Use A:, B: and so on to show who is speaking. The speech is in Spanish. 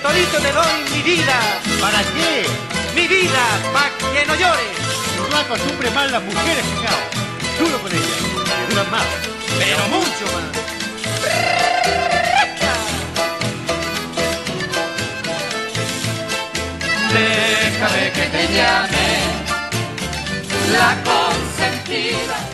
A: todito te doy mi vida.
B: ¿Para qué?
A: Mi vida, pa' que no llores.
B: No acostumbre mal las mujeres, cuñado. Duro con ellas, que duran más.
A: Pero mucho más.
C: Déjame que te llame la consentida.